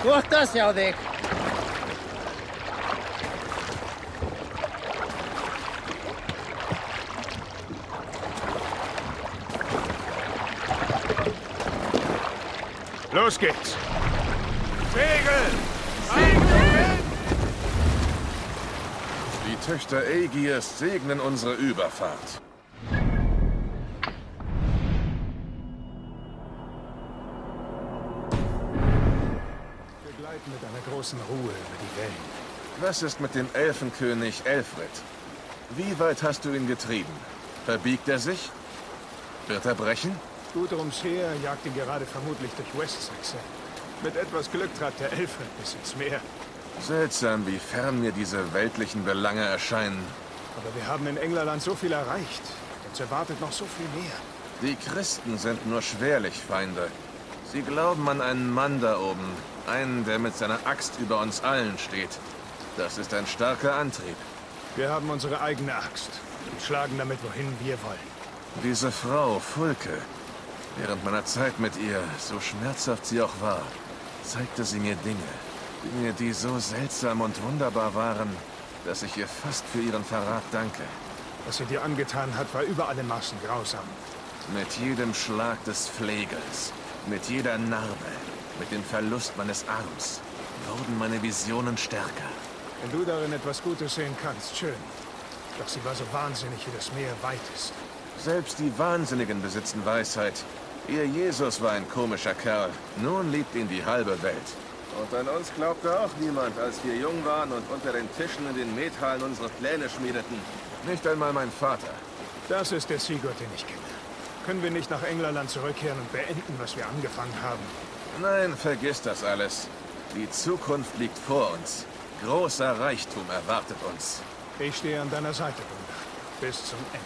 Wo ist das ja weg? Los geht's! Segel! Segel! Die Töchter Aegiers segnen unsere Überfahrt. Wir gleiten mit einer großen Ruhe über die Wellen. Was ist mit dem Elfenkönig Elfred? Wie weit hast du ihn getrieben? Verbiegt er sich? Wird er brechen? Gudrums Heer jagt ihn gerade vermutlich durch Wessex. Mit etwas Glück treibt der Elfred bis ins Meer. Seltsam, wie fern mir diese weltlichen Belange erscheinen. Aber wir haben in Englerland so viel erreicht. Uns erwartet noch so viel mehr. Die Christen sind nur schwerlich Feinde. Sie glauben an einen Mann da oben. Einen, der mit seiner Axt über uns allen steht. Das ist ein starker Antrieb. Wir haben unsere eigene Axt und schlagen damit, wohin wir wollen. Diese Frau, Fulke. Während meiner Zeit mit ihr, so schmerzhaft sie auch war, zeigte sie mir Dinge. Dinge, die so seltsam und wunderbar waren, dass ich ihr fast für ihren Verrat danke. Was sie dir angetan hat, war über alle Maßen grausam. Mit jedem Schlag des Flegels, mit jeder Narbe, mit dem Verlust meines Arms, wurden meine Visionen stärker. Wenn du darin etwas Gutes sehen kannst, schön. Doch sie war so wahnsinnig, wie das Meer weit ist. Selbst die Wahnsinnigen besitzen Weisheit. Ihr Jesus war ein komischer Kerl. Nun liebt ihn die halbe Welt. Und an uns glaubte auch niemand, als wir jung waren und unter den Tischen in den Methallen unsere Pläne schmiedeten. Nicht einmal mein Vater. Das ist der Sigurd, den ich kenne. Können wir nicht nach Englerland zurückkehren und beenden, was wir angefangen haben? Nein, vergiss das alles. Die Zukunft liegt vor uns. Großer Reichtum erwartet uns. Ich stehe an deiner Seite, Bruder. Bis zum Ende.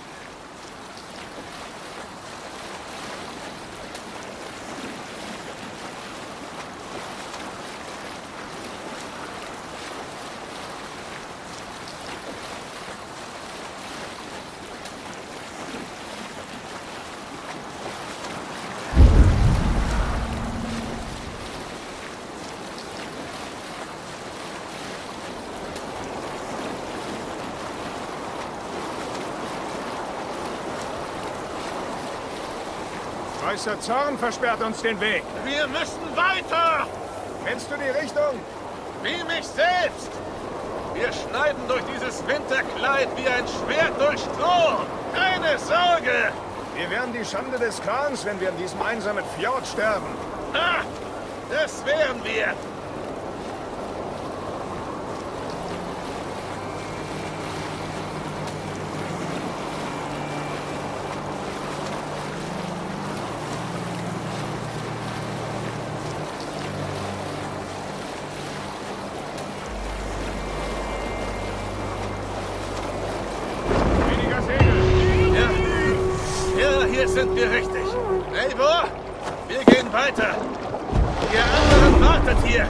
Weißer Zorn versperrt uns den Weg. Wir müssen weiter! Kennst du die Richtung? Wie mich selbst! Wir schneiden durch dieses Winterkleid wie ein Schwert durch Stroh! Keine Sorge! Wir wären die Schande des Clans, wenn wir in diesem einsamen Fjord sterben. Ha! Das wären wir! Hier sind wir richtig. Eivor, wir gehen weiter. Ihr anderen wartet hier.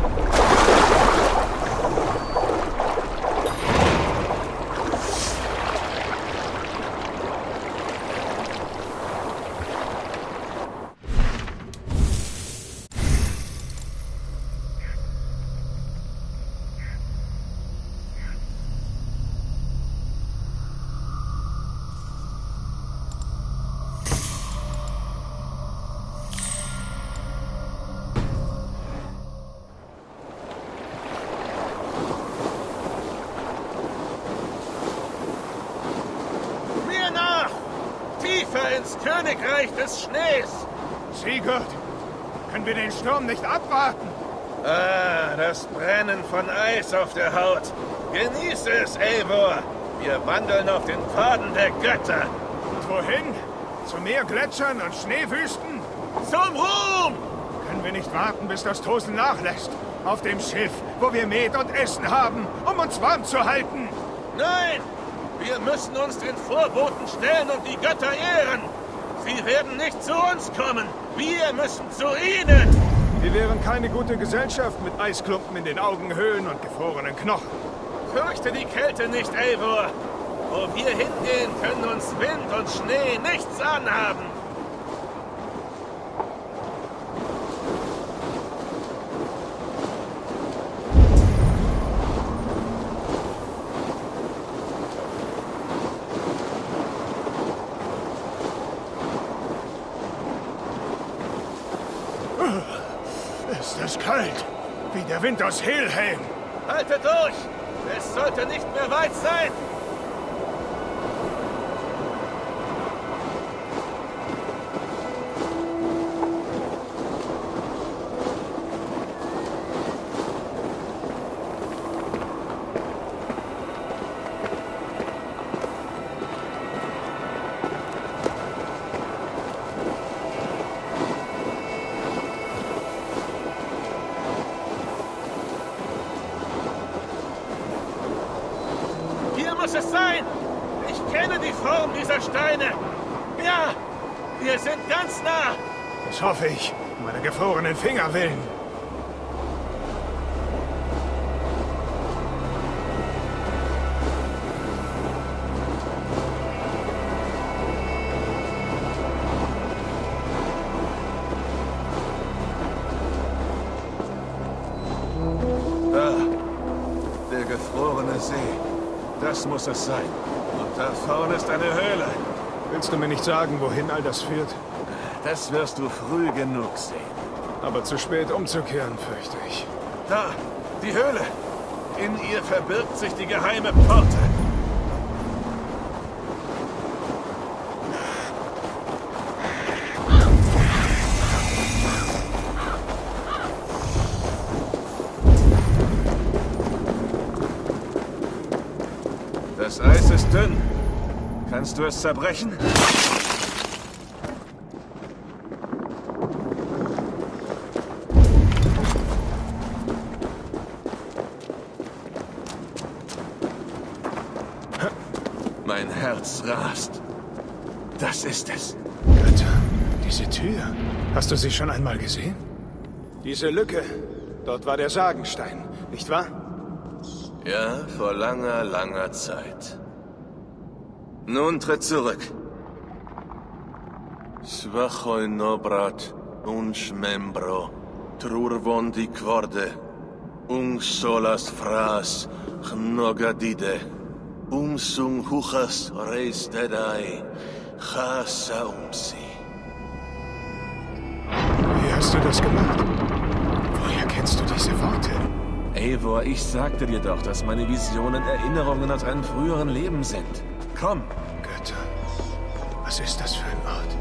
Ins Königreich des Schnees! Sigurd, können wir den Sturm nicht abwarten? Ah, das Brennen von Eis auf der Haut. Genieße es, Eivor. Wir wandeln auf den Pfaden der Götter. Und wohin? Zu mehr Gletschern und Schneewüsten? Zum Ruhm! Können wir nicht warten, bis das Tosen nachlässt? Auf dem Schiff, wo wir Met und Essen haben, um uns warm zu halten? Nein! Wir müssen uns den Vorboten stellen und die Götter ehren. Sie werden nicht zu uns kommen. Wir müssen zu ihnen. Wir wären keine gute Gesellschaft mit Eisklumpen in den Augenhöhlen und gefrorenen Knochen. Fürchte die Kälte nicht, Eivor. Wo wir hingehen, können uns Wind und Schnee nichts anhaben. Winters Helheim. Haltet durch! Es sollte nicht mehr weit sein! Muss es sein! Ich kenne die Form dieser Steine! Ja! Wir sind ganz nah! Das hoffe ich, um meine gefrorenen Finger willen. Da! Der gefrorene See. Das muss es sein. Und da vorne ist eine Höhle. Willst du mir nicht sagen, wohin all das führt? Das wirst du früh genug sehen. Aber zu spät umzukehren, fürchte ich. Da! Die Höhle! In ihr verbirgt sich die geheime Pforte. Das Eis ist dünn. Kannst du es zerbrechen? Mein Herz rast. Das ist es. Götter, diese Tür. Hast du sie schon einmal gesehen? Diese Lücke. Dort war der Sagenstein, nicht wahr? Ja, vor langer, langer Zeit. Nun tritt zurück. Svachoi nobrat, uns membro, trurvondi quorde, solas fras, gnogadide, sung huchas reis dedai, chasa si. Wie hast du das gemacht? Woher kennst du diese Worte? Eivor, ich sagte dir doch, dass meine Visionen Erinnerungen aus einem früheren Leben sind. Komm! Götter, was ist das für ein Ort?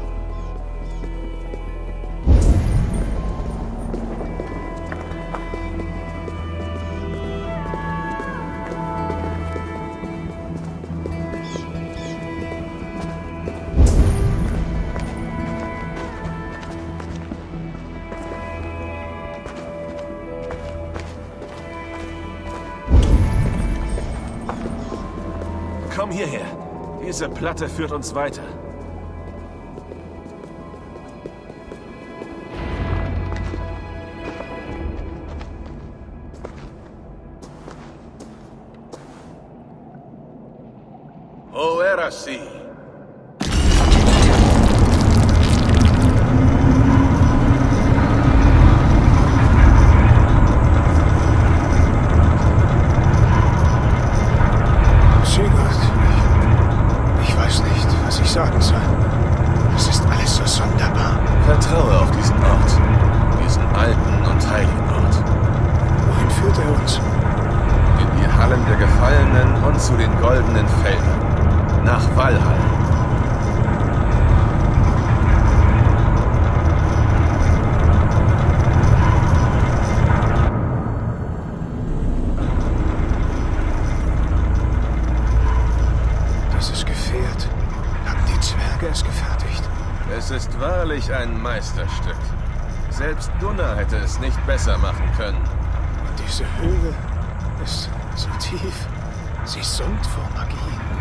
Komm hierher. Diese Platte führt uns weiter. O era si. Sagen soll. Das ist alles so sonderbar. Vertraue auf diesen Ort. Diesen alten und heiligen Ort. Wohin führt er uns? In die Hallen der Gefallenen und zu den goldenen Feldern. Nach Valhall. Dieses Gefährt. Es gefertigt. Es ist wahrlich ein Meisterstück. Selbst Gunnar hätte es nicht besser machen können. Und diese Höhle ist so tief. Sie summt vor Magie.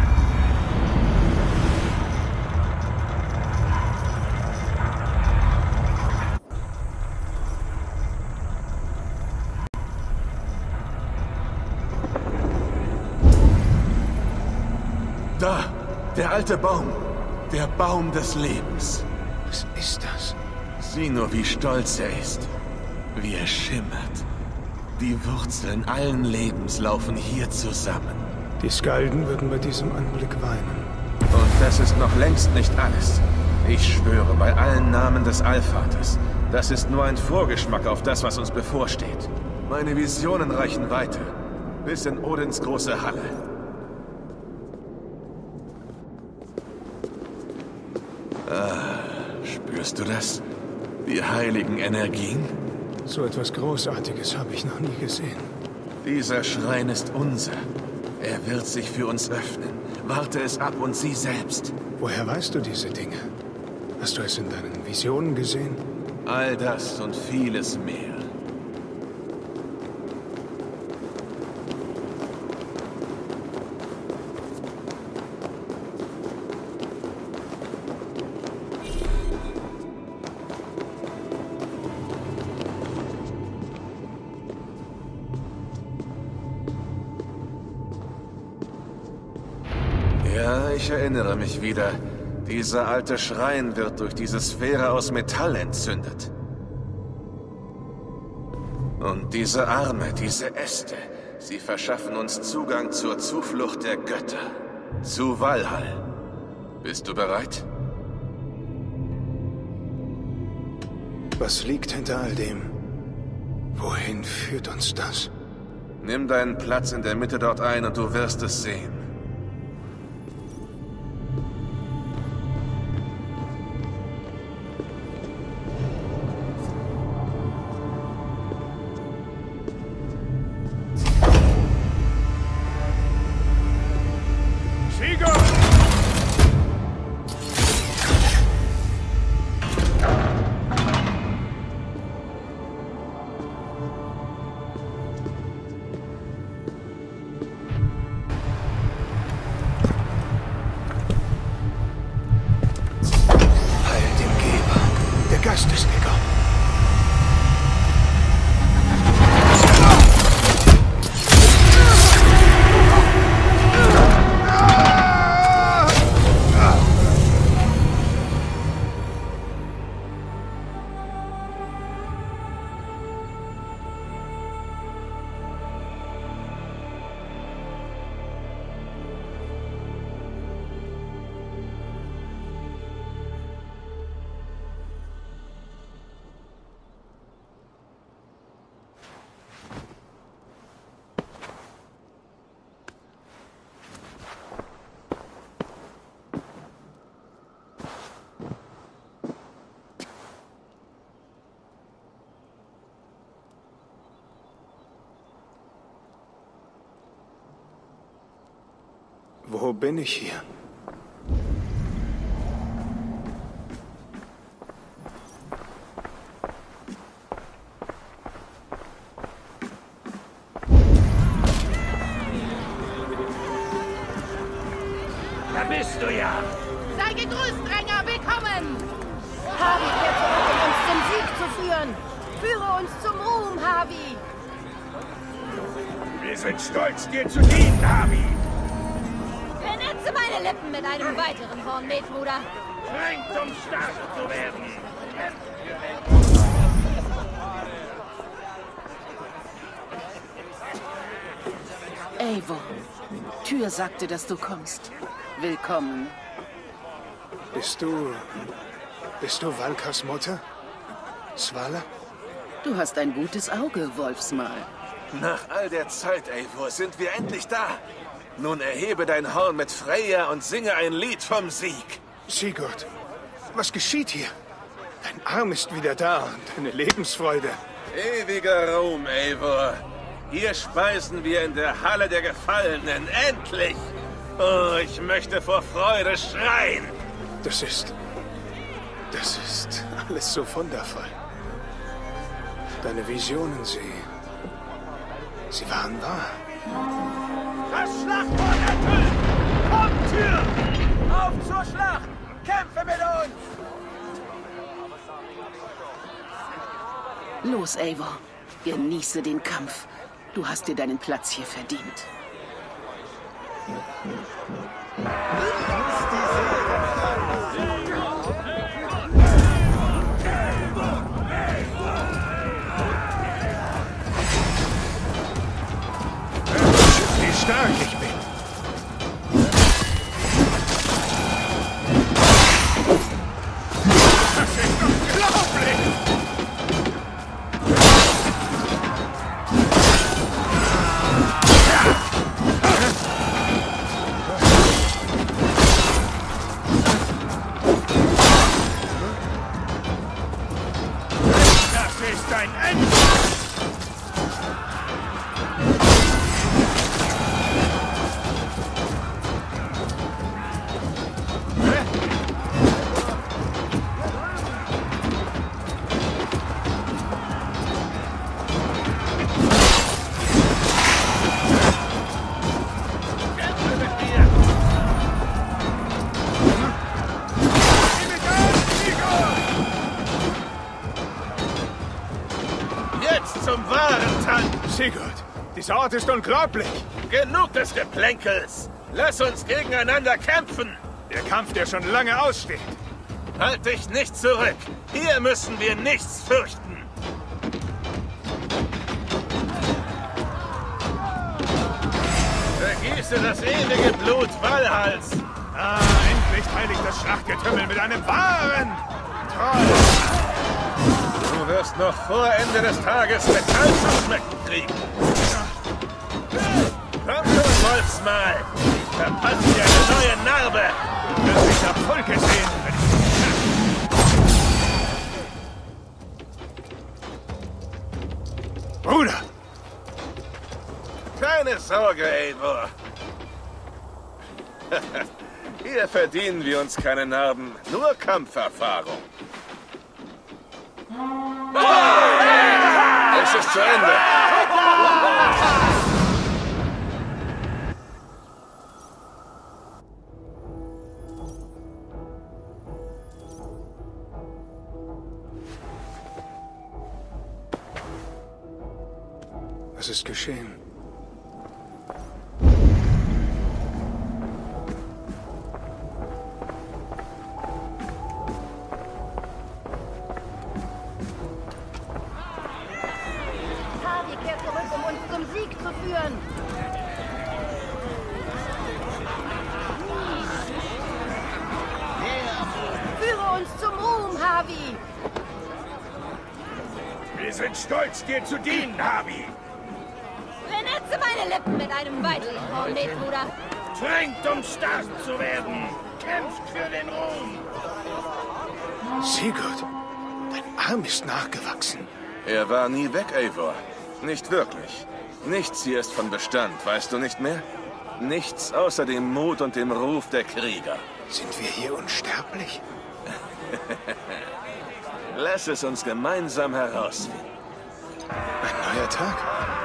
Da! Der alte Baum! Der Baum des Lebens. Was ist das? Sieh nur, wie stolz er ist. Wie er schimmert. Die Wurzeln allen Lebens laufen hier zusammen. Die Skalden würden bei diesem Anblick weinen. Und das ist noch längst nicht alles. Ich schwöre bei allen Namen des Allvaters. Das ist nur ein Vorgeschmack auf das, was uns bevorsteht. Meine Visionen reichen weiter. Bis in Odins große Halle. Spürst du das? Die heiligen Energien? So etwas Großartiges habe ich noch nie gesehen. Dieser Schrein ist unser. Er wird sich für uns öffnen. Warte es ab und sieh selbst. Woher weißt du diese Dinge? Hast du es in deinen Visionen gesehen? All das und vieles mehr. Ja, ich erinnere mich wieder. Dieser alte Schrein wird durch diese Sphäre aus Metall entzündet. Und diese Arme, diese Äste, sie verschaffen uns Zugang zur Zuflucht der Götter. Zu Valhall. Bist du bereit? Was liegt hinter all dem? Wohin führt uns das? Nimm deinen Platz in der Mitte dort ein und du wirst es sehen. Wo bin ich hier? Da bist du ja! Sei gegrüßt, Dränger, willkommen! Havi kehrt zurück, um uns zum Sieg zu führen. Führe uns zum Ruhm, Havi! Wir sind stolz, dir zu dienen, Havi! Benetze meine Lippen mit einem weiteren Hornmet, Bruder. Drängt, um stark zu werden! Eivor, Tyr sagte, dass du kommst. Willkommen. Bist du Valkas Mutter? Svala? Du hast ein gutes Auge, Wolfsmal. Nach all der Zeit, Eivor, sind wir endlich da. Nun erhebe dein Horn mit Freya und singe ein Lied vom Sieg. Sigurd, was geschieht hier? Dein Arm ist wieder da und deine Lebensfreude. Ewiger Ruhm, Eivor. Hier speisen wir in der Halle der Gefallenen. Endlich! Oh, ich möchte vor Freude schreien. Das ist alles so wundervoll. Deine Visionen, sie waren wahr. Das Schlachtfort erfüllt! Kommt, Tyr! Auf zur Schlacht! Kämpfe mit uns! Los, Eivor. Genieße den Kampf. Du hast dir deinen Platz hier verdient. Wie stark ich bin. Das ist unglaublich! Dieser Ort ist unglaublich. Genug des Geplänkels! Lass uns gegeneinander kämpfen! Der Kampf, der schon lange aussteht. Halt dich nicht zurück! Hier müssen wir nichts fürchten! Vergieße das ewige Blut Valhalls! Ah, endlich teile ich das Schlachtgetümmel mit einem wahren Troll. Du wirst noch vor Ende des Tages Metall zu schmecken kriegen. Komm schon, Wolfsmal! Ich verpasse dir eine neue Narbe! Du wirst mich nach Volke sehen, wenn ich... Bruder! Keine Sorge, Eivor. Hier verdienen wir uns keine Narben, nur Kampferfahrung. Es ist zu Ende. Was ist geschehen? Harvey kehrt zurück, um uns zum Sieg zu führen. Führe uns zum Ruhm, Harvey. Wir sind stolz, dir zu dienen, Harvey. Vernetze meine Lippen mit einem weiteren Hornet, Bruder. Trinkt, um stark zu werden. Kämpft für den Ruhm. Sigurd, dein Arm ist nachgewachsen. Er war nie weg, Eivor. Nicht wirklich. Nichts hier ist von Bestand, weißt du nicht mehr? Nichts außer dem Mut und dem Ruf der Krieger. Sind wir hier unsterblich? Lass es uns gemeinsam herausfinden. Ein neuer Tag?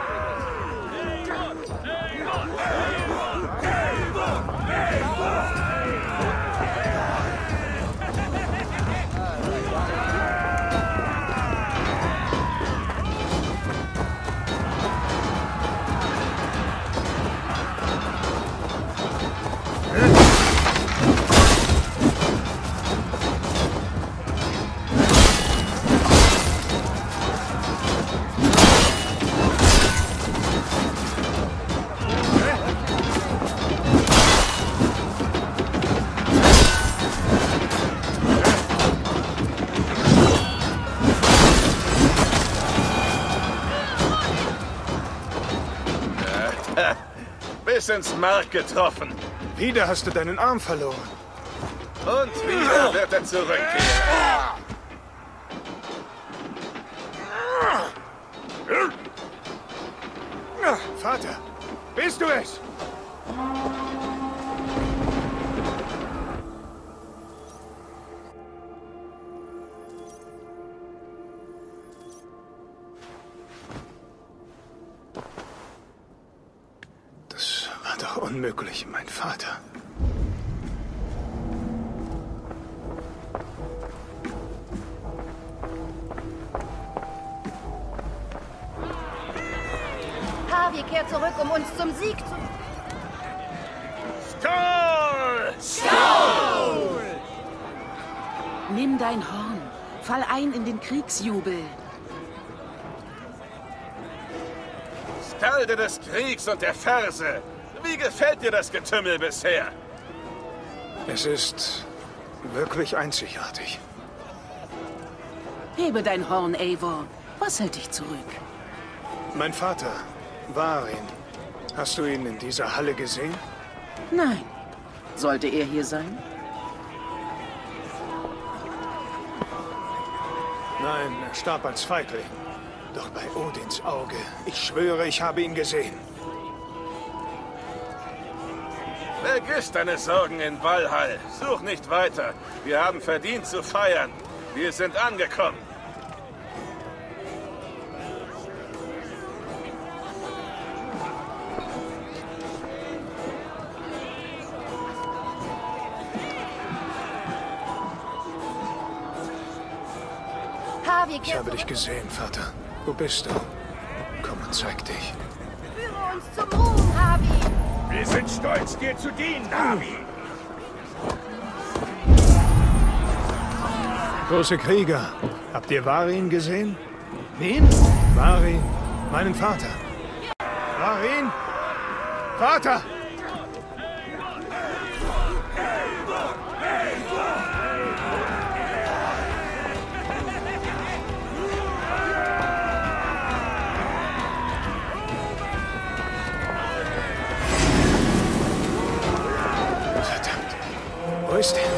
Bis ins Mark getroffen. Wieder hast du deinen Arm verloren. Und wieder wird er zurückkehren. Vater, bist du es? Das war doch unmöglich, mein Vater. Harvey kehrt zurück, um uns zum Sieg zu... Skål! Nimm dein Horn. Fall ein in den Kriegsjubel. Skalde des Kriegs und der Verse. Wie gefällt dir das Getümmel bisher? Es ist wirklich einzigartig. Hebe dein Horn, Eivor. Was hält dich zurück? Mein Vater, Varin. Hast du ihn in dieser Halle gesehen? Nein. Sollte er hier sein? Nein, er starb als Feigling. Doch bei Odins Auge, ich schwöre, ich habe ihn gesehen. Vergiss deine Sorgen in Valhall. Such nicht weiter. Wir haben verdient zu feiern. Wir sind angekommen. Harvey Ich kehrt habe dich zurück. gesehen, Vater. Wo bist du? Komm und zeig dich. Führe uns zum Ruhm, Havi. Wir sind stolz, dir zu dienen, Havi. Große Krieger, habt ihr Varin gesehen? Wen? Varin, meinen Vater. Varin? Vater! Verdammt. Wo ist er?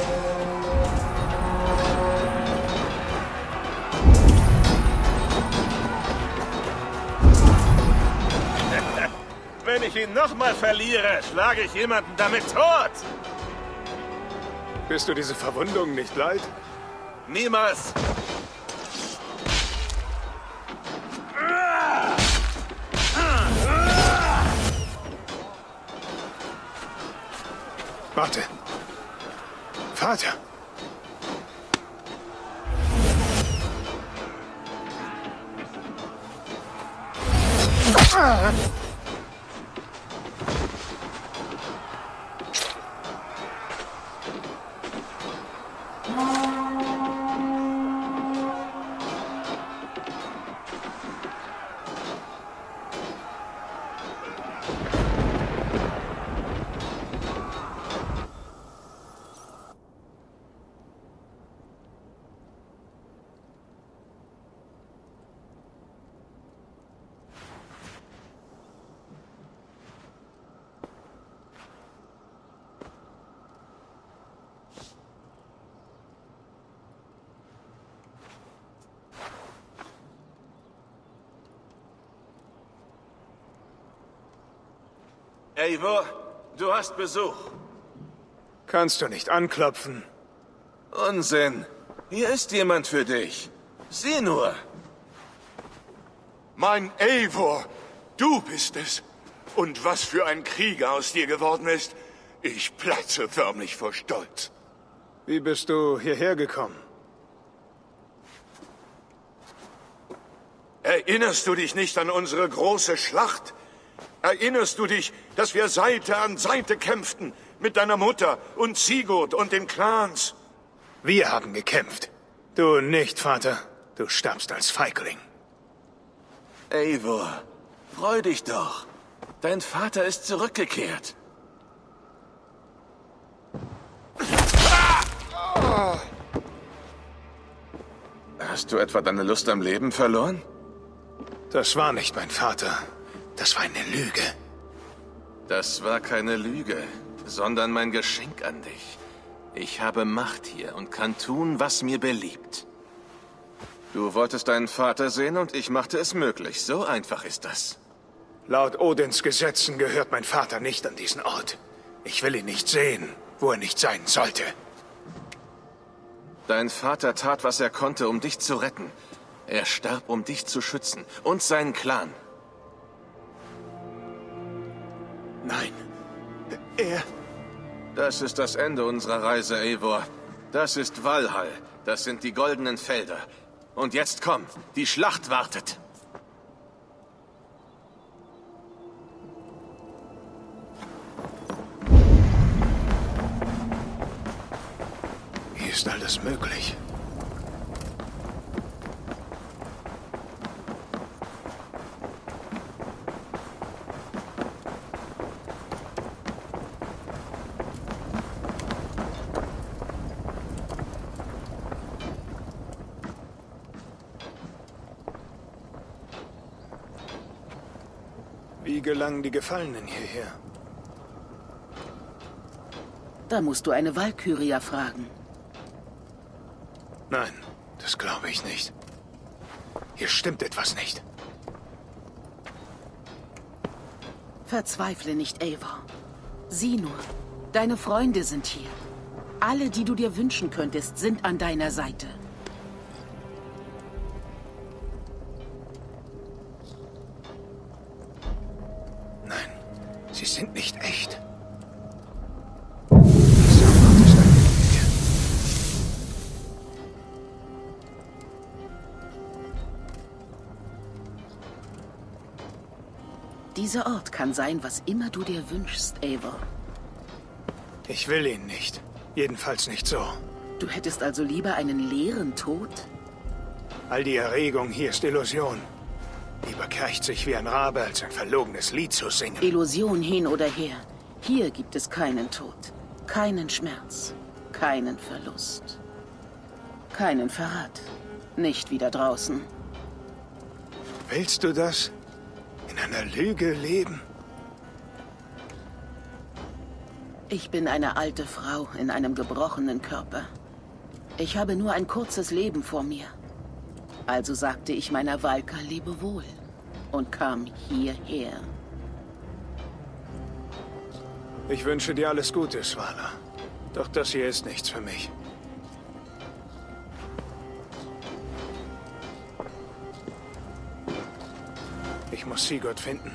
Wenn ich ihn nochmal verliere, schlage ich jemanden damit tot. Bist du diese Verwundung nicht leid? Niemals. Warte. Vater! Eivor, du hast Besuch. Kannst du nicht anklopfen? Unsinn. Hier ist jemand für dich. Sieh nur. Mein Eivor, du bist es. Und was für ein Krieger aus dir geworden ist. Ich platze förmlich vor Stolz. Wie bist du hierher gekommen? Erinnerst du dich nicht an unsere große Schlacht? Erinnerst du dich, dass wir Seite an Seite kämpften mit deiner Mutter und Sigurd und den Clans? Wir haben gekämpft. Du nicht, Vater. Du starbst als Feigling. Eivor, freu dich doch. Dein Vater ist zurückgekehrt. Hast du etwa deine Lust am Leben verloren? Das war nicht mein Vater. Das war eine Lüge. Das war keine Lüge, sondern mein Geschenk an dich. Ich habe Macht hier und kann tun, was mir beliebt. Du wolltest deinen Vater sehen und ich machte es möglich. So einfach ist das. Laut Odins Gesetzen gehört mein Vater nicht an diesen Ort. Ich will ihn nicht sehen, wo er nicht sein sollte. Dein Vater tat, was er konnte, um dich zu retten. Er starb, um dich zu schützen und seinen Clan. Nein, Das ist das Ende unserer Reise, Eivor. Das ist Valhall. Das sind die goldenen Felder. Und jetzt komm, die Schlacht wartet. Hier ist alles möglich. Wie gelangen die Gefallenen hierher? Da musst du eine Valkyria fragen. Nein, das glaube ich nicht. Hier stimmt etwas nicht. Verzweifle nicht, Eivor. Sieh nur, deine Freunde sind hier. Alle, die du dir wünschen könntest, sind an deiner Seite. Nein, sie sind nicht echt. Dieser Ort ist eine Lüge. Dieser Ort kann sein, was immer du dir wünschst, Eivor. Ich will ihn nicht. Jedenfalls nicht so. Du hättest also lieber einen leeren Tod? All die Erregung hier ist Illusion. Lieber keicht sich wie ein Rabe, als ein verlogenes Lied zu singen. Illusion hin oder her. Hier gibt es keinen Tod, keinen Schmerz, keinen Verlust, keinen Verrat. Nicht wie da draußen. Willst du das? In einer Lüge leben? Ich bin eine alte Frau in einem gebrochenen Körper. Ich habe nur ein kurzes Leben vor mir. Also sagte ich meiner Valka Lebewohl und kam hierher. Ich wünsche dir alles Gute, Svala. Doch das hier ist nichts für mich. Ich muss Sigurd finden.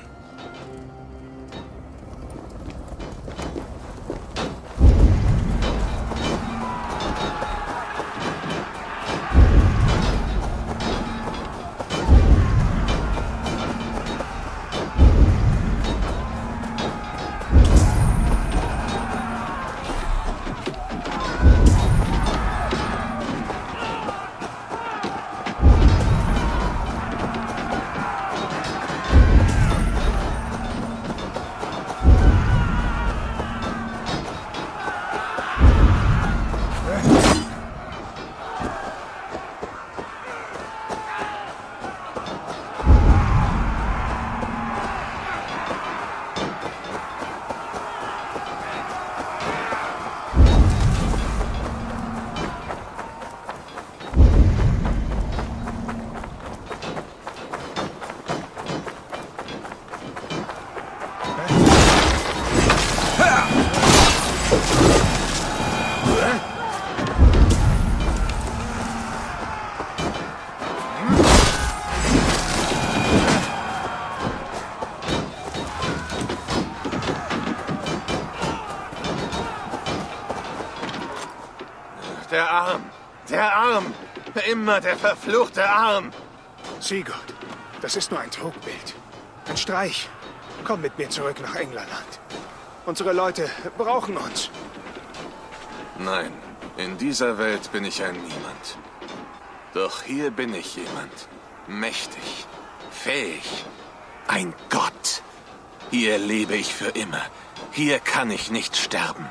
Der Arm! Der Arm! Immer der verfluchte Arm! Sigurd, das ist nur ein Trugbild. Ein Streich. Komm mit mir zurück nach Englerland. Unsere Leute brauchen uns. Nein, in dieser Welt bin ich ein Niemand. Doch hier bin ich jemand. Mächtig. Fähig. Ein Gott. Hier lebe ich für immer. Hier kann ich nicht sterben.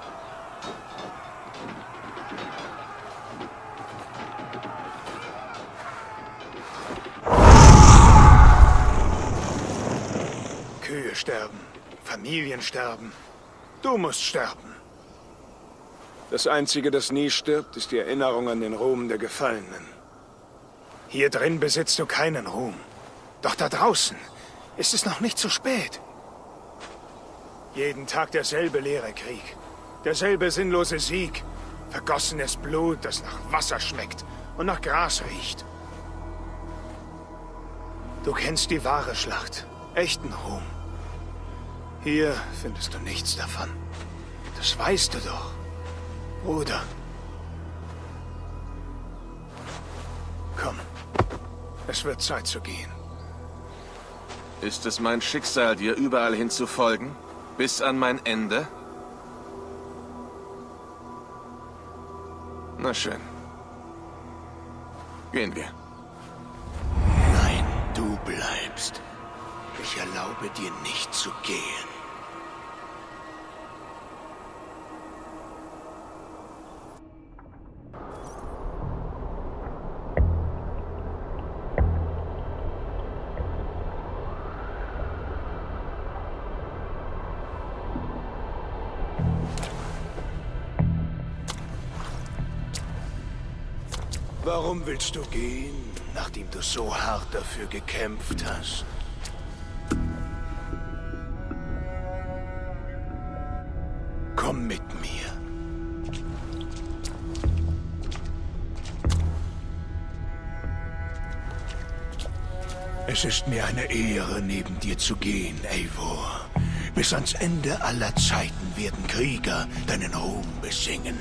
Kühe sterben, Familien sterben. Du musst sterben. Das Einzige, das nie stirbt, ist die Erinnerung an den Ruhm der Gefallenen. Hier drin besitzt du keinen Ruhm. Doch da draußen ist es noch nicht zu spät. Jeden Tag derselbe leere Krieg. Derselbe sinnlose Sieg. Vergossenes Blut, das nach Wasser schmeckt und nach Gras riecht. Du kennst die wahre Schlacht. Echten Ruhm. Hier findest du nichts davon. Das weißt du doch, Bruder. Komm, es wird Zeit zu gehen. Ist es mein Schicksal, dir überall hin zu folgen? Bis an mein Ende? Na schön. Gehen wir. Nein, du bleibst. Ich erlaube dir nicht zu gehen. Warum willst du gehen, nachdem du so hart dafür gekämpft hast? Komm mit mir. Es ist mir eine Ehre, neben dir zu gehen, Eivor. Bis ans Ende aller Zeiten werden Krieger deinen Ruhm besingen.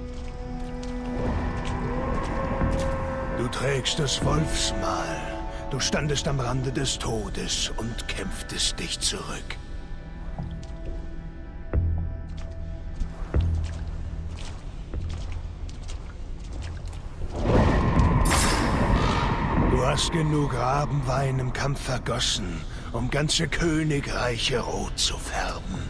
Du trägst das Wolfsmal, Du standest am Rande des Todes und kämpftest dich zurück. Du hast genug Rabenwein im Kampf vergossen, um ganze Königreiche rot zu färben.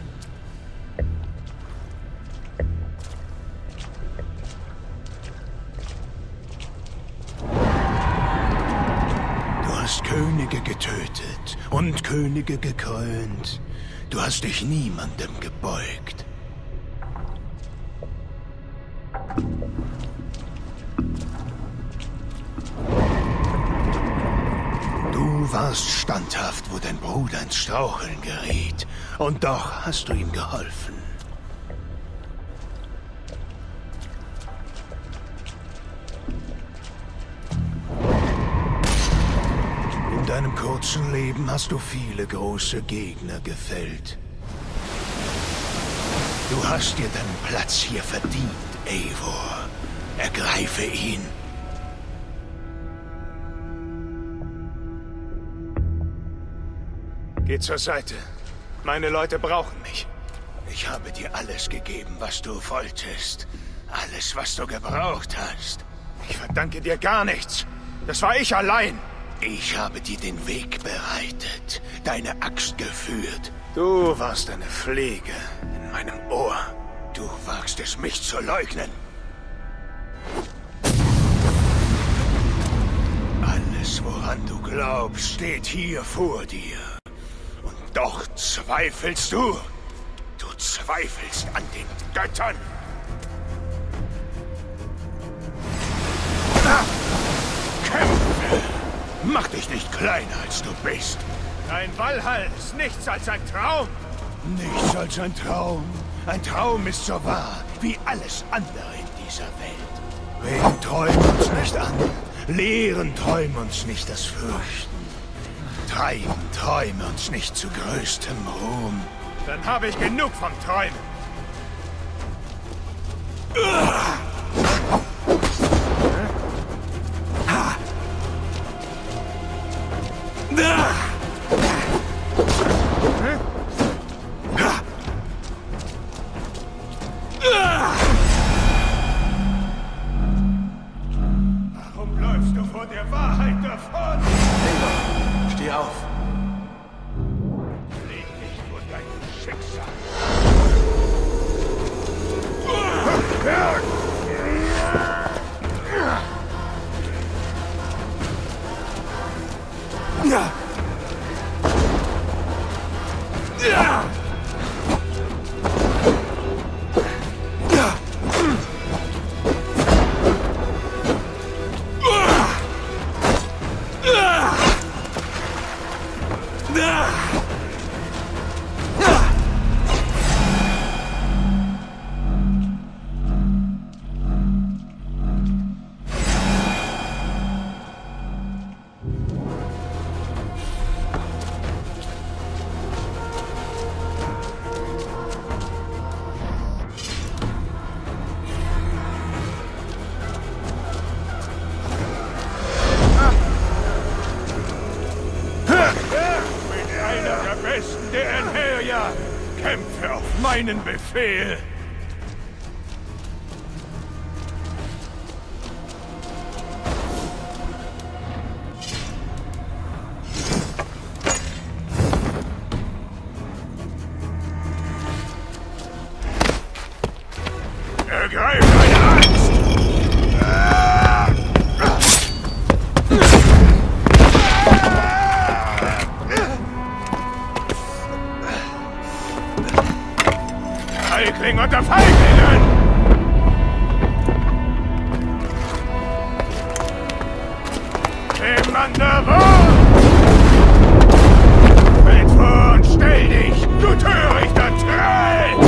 Du hast Könige getötet und Könige gekrönt. Du hast dich niemandem gebeugt. Du warst standhaft, wo dein Bruder ins Straucheln geriet. Und doch hast du ihm geholfen. In deinem kurzen Leben hast du viele große Gegner gefällt. Du hast dir deinen Platz hier verdient, Eivor. Ergreife ihn. Geh zur Seite. Meine Leute brauchen mich. Ich habe dir alles gegeben, was du wolltest. Alles, was du gebraucht hast. Ich verdanke dir gar nichts. Das war ich allein. Ich habe dir den Weg bereitet, deine Axt geführt. Du warst eine Fliege in meinem Ohr. Du wagst es, mich zu leugnen. Alles, woran du glaubst, steht hier vor dir. Und doch zweifelst du. Du zweifelst an den Göttern. Kämpfe! Mach dich nicht kleiner, als du bist. Dein Walhall ist nichts als ein Traum. Nichts als ein Traum. Ein Traum ist so wahr wie alles andere in dieser Welt. Wegen träumen uns nicht an. Lehren träumen uns nicht das Fürchten. Treiben träume uns nicht zu größtem Ruhm. Dann habe ich genug vom Träumen. Warum läufst du vor der Wahrheit davon? Eivor, steh auf. Leg dich vor dein Schicksal. Der Enheria! Kämpfe auf meinen Befehl! Ergreif deine Axt! Feigling unter Feiglingen! Commander Wurm! Tritt vor und stell dich, du törichter Troll!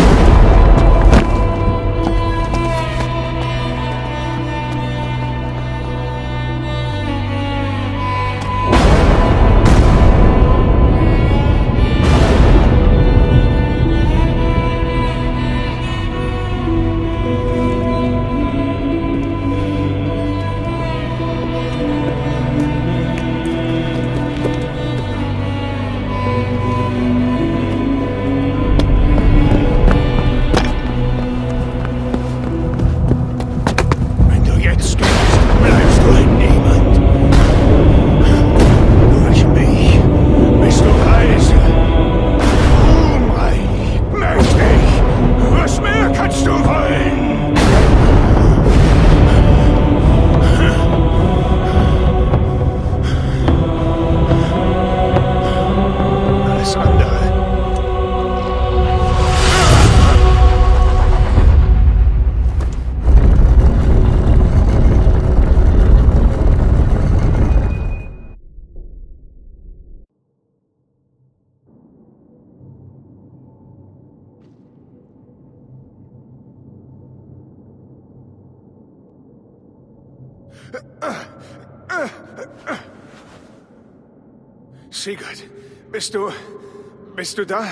Sigurd, bist du da?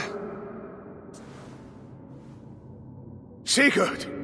Sigurd!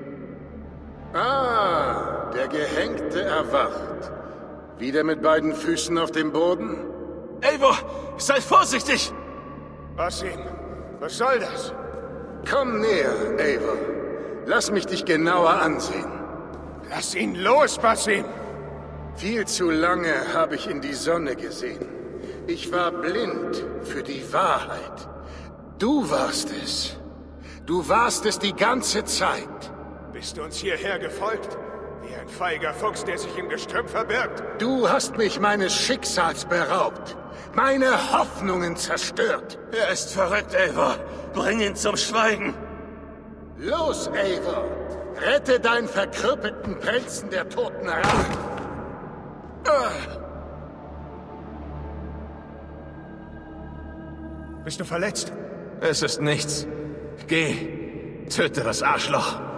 Ah, der Gehängte erwacht. Wieder mit beiden Füßen auf dem Boden? Eivor, sei vorsichtig! Basim, was soll das? Komm näher, Eivor. Lass mich dich genauer ansehen. Lass ihn los, Basim! Viel zu lange habe ich in die Sonne gesehen. Ich war blind für die Wahrheit. Du warst es. Du warst es die ganze Zeit. Bist du uns hierher gefolgt? Wie ein feiger Fuchs, der sich im Gestrüpp verbirgt? Du hast mich meines Schicksals beraubt. Meine Hoffnungen zerstört. Er ist verrückt, Eivor. Bring ihn zum Schweigen. Los, Eivor. Rette deinen verkrüppelten Prinzen der Toten heran. Bist du verletzt? Es ist nichts. Geh, töte das Arschloch.